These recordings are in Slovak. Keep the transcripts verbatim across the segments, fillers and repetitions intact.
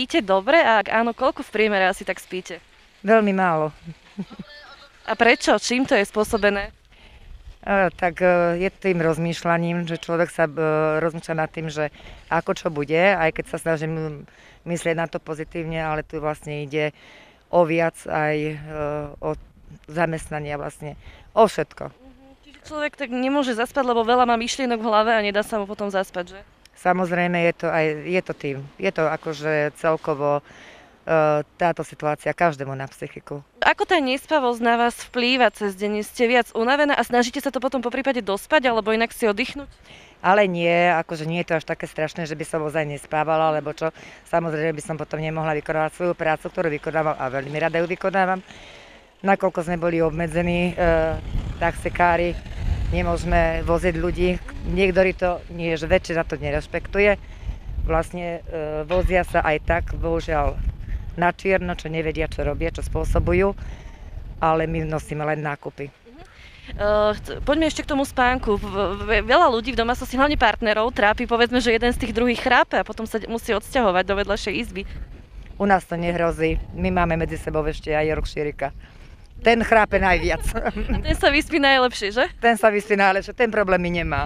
spíte dobre a ak áno, koľko v priemere asi tak spíte? Veľmi málo. A prečo? Čím to je spôsobené? E, tak e, je tým rozmýšľaním, že človek sa e, rozmýšľa nad tým, že ako čo bude, aj keď sa snažím myslieť na to pozitívne, ale tu vlastne ide o viac aj e, o zamestnanie vlastne, o všetko. Čiže človek tak nemôže zaspať, lebo veľa má myšlienok v hlave a nedá sa mu potom zaspať, že? Samozrejme je to aj, je to tým, je to akože celkovo e, táto situácia každému na psychiku. Ako tá nespavosť na vás vplýva cez deň? Ste viac unavená a snažíte sa to potom po prípade dospať alebo inak si oddychnúť? Ale nie, akože nie je to až také strašné, že by som ozaj nespávala, alebo čo. Samozrejme by som potom nemohla vykonávať svoju prácu, ktorú vykonávam a veľmi rada ju vykonávam. Nakoľko sme boli obmedzení, e, taxikári, nemôžeme voziť ľudí. Niektorí to, nie, že väčšina to nerešpektuje. Vlastne e, vozia sa aj tak, bohužiaľ, na čierno, čo nevedia, čo robia, čo spôsobujú, ale my nosíme len nákupy. Uh, poďme ešte k tomu spánku. Veľa ľudí v domácnosti, hlavne partnerov, trápi povedzme, že jeden z tých druhých chrápe a potom sa musí odsťahovať do vedľajšej izby. U nás to nehrozí. My máme medzi sebou ešte aj Yorkshireka. Ten chrápe najviac. A ten sa vyspí najlepšie, že? Ten sa vyspí najlepšie, ten problémy nemá.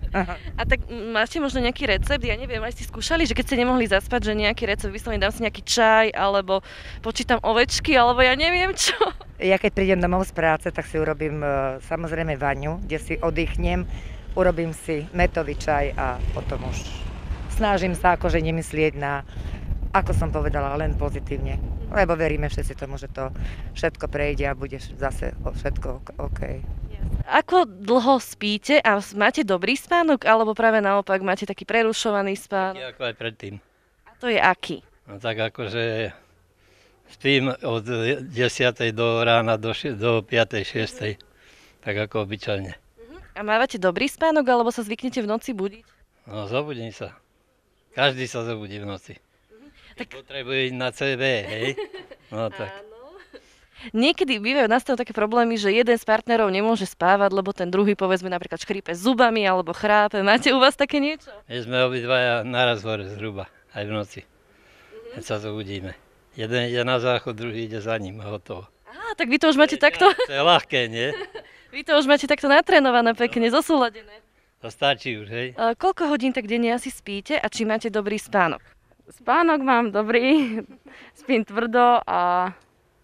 A tak máte možno nejaký recept? Ja neviem, aj ste skúšali, že keď ste nemohli zaspať, že nejaký recept, vyslovene dám si nejaký čaj, alebo počítam ovečky, alebo ja neviem čo. Ja keď prídem domov z práce, tak si urobím samozrejme vaňu, kde si oddychnem, urobím si metový čaj a potom už snažím sa akože nemyslieť na, ako som povedala, len pozitívne. Lebo veríme všetci tomu, že to všetko prejde a bude zase všetko OK. Ako dlho spíte a máte dobrý spánok, alebo práve naopak máte taký prerušovaný spánok? Nie ako aj predtým. A to je aký? No tak akože spím od desiatej do rána do, ši- do piatej šiestej. Tak ako obyčajne. A mávate dobrý spánok, alebo sa zvyknete v noci budiť? No zobudím sa. Každý sa zobudí v noci. Tak... Potrebuje ísť na cé vé, hej? No tak. Niekedy bývajú nastavujú také problémy, že jeden z partnerov nemôže spávať, lebo ten druhý povedzme napríklad škrípe zubami alebo chrápe. Máte u vás také niečo? My sme obidvaja naraz hore zhruba, aj v noci. Mm-hmm. Keď sa zobudíme. Jeden ide na záchod, druhý ide za ním a hotovo. Á, tak vy to už máte takto... To je ľahké, nie? Vy to už máte takto natrénované, pekne, zosúladené. To stačí už, hej? A koľko hodín tak denne asi spíte a či máte dobrý spánok? Spánok mám dobrý, spím tvrdo a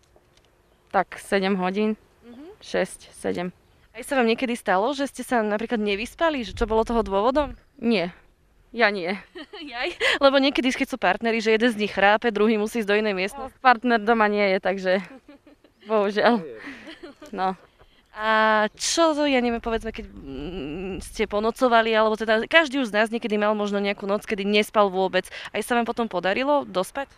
tak sedem hodín, šesť sedem. Aj sa vám niekedy stalo, že ste sa napríklad nevyspali? Že čo bolo toho dôvodom? Nie, ja nie. Jaj? Lebo niekedy, keď sú partneri, že jeden z nich chrápe, druhý musí ísť do inej miestnosti. Partner doma nie je, takže bohužiaľ. No. A čo to, ja neviem, povedzme, keď mm, ste ponocovali, alebo teda každý už z nás niekedy mal možno nejakú noc, kedy nespal vôbec. Aj sa vám potom podarilo dospať?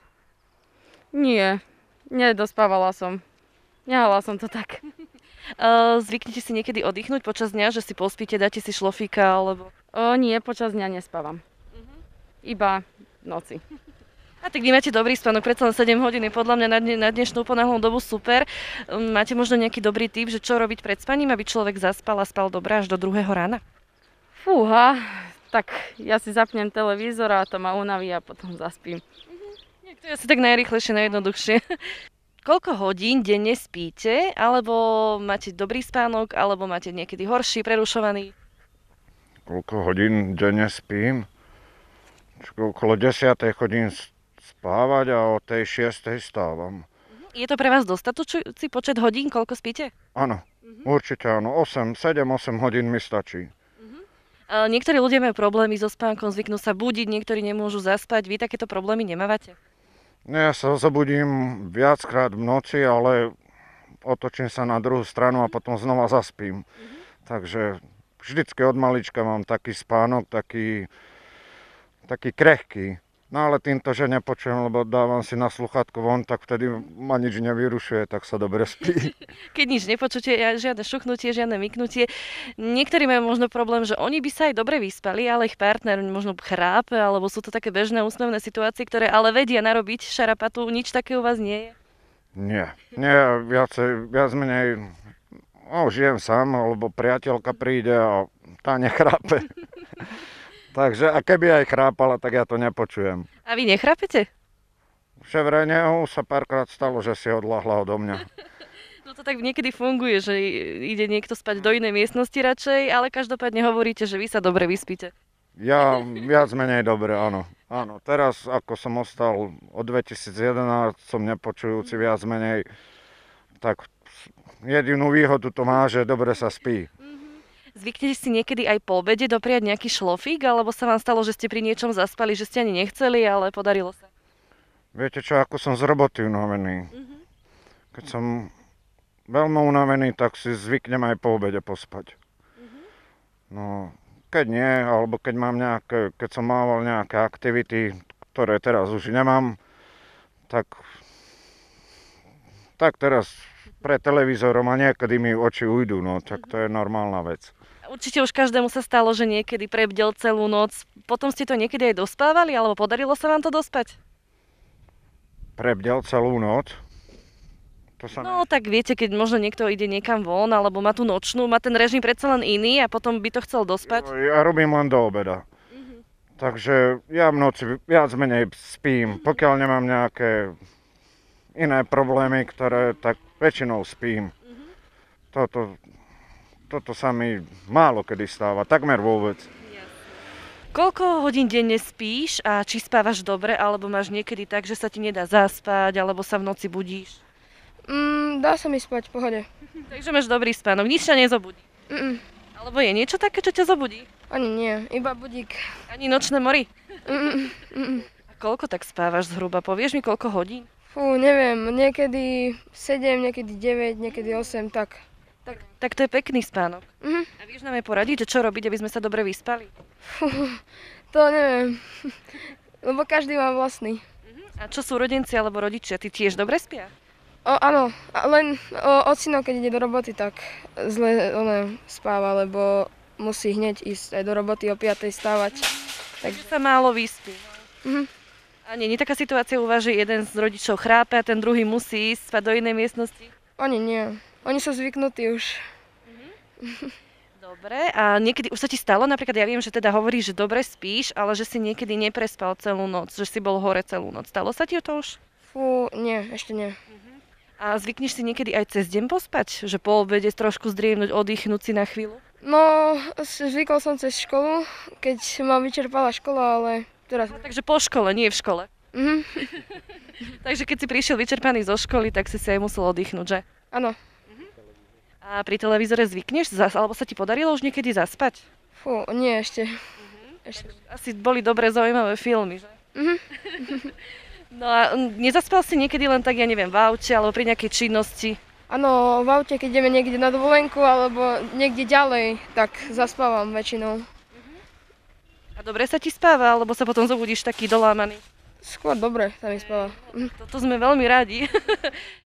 Nie, nedospávala som. Nehala som to tak. Uh, zvyknete si niekedy oddychnúť počas dňa, že si pospíte, dáte si šlofíka, alebo... O, nie, počas dňa nespávam. Uh-huh. Iba v noci. A tak vy máte dobrý spánok, predsa len sedem hodín je podľa mňa na, dne, na dnešnú ponáhľú dobu super. Máte možno nejaký dobrý tip, že čo robiť pred spaním, aby človek zaspal a spal dobre až do druhého rána? Fúha, tak ja si zapnem televízor a to ma unaví a potom zaspím. Uh-huh. To je asi tak najrýchlejšie, najjednoduchšie. Koľko hodín denne spíte, alebo máte dobrý spánok, alebo máte niekedy horší, prerušovaný? Koľko hodín denne spím? Okolo desiatej chodím spávať a o tej šiestej stávam. Je to pre vás dostatočujúci počet hodín, koľko spíte? Áno, uh-huh. Určite áno. osem, sedem osem hodín mi stačí. Uh-huh. Niektorí ľudia majú problémy so spánkom, zvyknú sa budiť, niektorí nemôžu zaspať. Vy takéto problémy nemávate? Ja sa zobudím viackrát v noci, ale otočím sa na druhú stranu a potom znova zaspím. Uh-huh. Takže vždycky od malička mám taký spánok, taký, taký krehký. No ale týmto, že nepočujem, lebo dávam si na sluchátko von, tak vtedy ma nič nevyrušuje, tak sa dobre spí. Keď nič nepočujete, žiadne šuchnutie, žiadne myknutie. Niektorí majú možno problém, že oni by sa aj dobre vyspali, ale ich partner možno chrápe, alebo sú to také bežné úsmevné situácie, ktoré ale vedia narobiť šarapatu. Nič také u vás nie je? Nie, nie, viacej, viac menej, no, žijem sám, alebo priateľka príde a tá nechrápe. Takže a keby aj chrápala, tak ja to nepočujem. A vy nechrápete? že vrejne sa párkrát stalo, že si odľahla odo mňa. No to tak niekedy funguje, že ide niekto spať do inej miestnosti radšej, ale každopádne hovoríte, že vy sa dobre vyspíte. Ja viac menej dobre, áno. Áno, teraz ako som ostal od dvetisícjedenásť, som nepočujúci viac menej, tak jedinú výhodu to má, že dobre sa spí. Zvyknete si niekedy aj po obede dopriať nejaký šlofík, alebo sa vám stalo, že ste pri niečom zaspali, že ste ani nechceli, ale podarilo sa? Viete čo, ako som z roboty unavený. Keď som veľmi unavený, tak si zvyknem aj po obede pospať. No, keď nie, alebo keď mám nejaké, keď som mával nejaké aktivity, ktoré teraz už nemám, tak, tak teraz pred televízorom a niekedy mi oči ujdu, no tak to je normálna vec. Určite už každému sa stalo, že niekedy prebdel celú noc. Potom ste to niekedy aj dospávali, alebo podarilo sa vám to dospať? Prebdel celú noc? To sa No tak viete, keď možno niekto ide niekam von, alebo má tú nočnú, má ten režim predsa len iný a potom by to chcel dospať. Ja robím len do obeda. Takže ja v noci viac menej spím. Pokiaľ nemám nejaké iné problémy, ktoré tak väčšinou spím. Toto, toto sa mi málo kedy stáva, takmer vôbec. Koľko hodín denne spíš a či spávaš dobre, alebo máš niekedy tak, že sa ti nedá zaspať, alebo sa v noci budíš? Mm, dá sa mi spať v pohode. Takže máš dobrý spánok, nič ťa nezobudí. Mm-mm. Alebo je niečo také, čo ťa zobudí? Ani nie, iba budík. Ani nočné mori? Mm-mm. Mm-mm. A koľko tak spávaš zhruba? Povieš mi, koľko hodín? Fú, neviem, niekedy sedem, niekedy deväť, niekedy osem, tak. Tak, tak to je pekný spánok. Mhm. A vieš nám aj poradiť, že čo robiť, aby sme sa dobre vyspali? Fú, to neviem, lebo každý má vlastný. A čo súrodenci alebo rodičia, ty tiež dobre spia? O, áno, a len o, ocino, keď ide do roboty, tak zle one spáva, lebo musí hneď ísť aj do roboty o piatej stávať. Takže sa málo vyspí. Mhm. A nie, nie taká situácia u vás, že jeden z rodičov chrápe a ten druhý musí ísť spať do inej miestnosti? Oni nie, oni sú zvyknutí už. Dobre, a niekedy už sa ti stalo, napríklad ja viem, že teda hovoríš, že dobre spíš, ale že si niekedy neprespal celú noc, že si bol hore celú noc. Stalo sa ti to už? Fú, nie, ešte nie. A zvykneš si niekedy aj cez deň pospať? Že po obede trošku zdriemnúť, oddychnúť si na chvíľu? No, zvykol som cez školu, keď ma vyčerpala škola, ale teraz... Takže po škole, nie v škole. Mhm, Takže keď si prišiel vyčerpaný zo školy, tak si si aj musel oddychnúť, že? áno. A pri televízore zvykneš, zas, alebo sa ti podarilo už niekedy zaspať? Fú, nie ešte. Ešte. Asi boli dobré, zaujímavé filmy, že? Mhm. No a mm, nezaspal si niekedy len tak, ja neviem, v aute alebo pri nejakej činnosti? Áno, v aute, keď ideme niekde na dovolenku alebo niekde ďalej, tak zaspávam väčšinou. A dobre sa ti spáva, alebo sa potom zobudíš taký dolámaný? Skôr dobre sa mi spáva. Mhm. Toto sme veľmi radi.